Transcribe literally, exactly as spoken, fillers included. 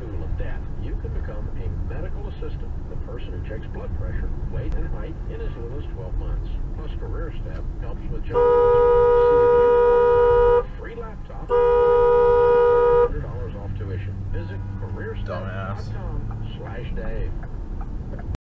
school of death, you can become a medical assistant, the person who checks blood pressure, weight, and height in as little as twelve months. Plus, Career Step helps with job placement. See if you want a free laptop, one hundred dollars off tuition. Visit career step dot com slash Dave.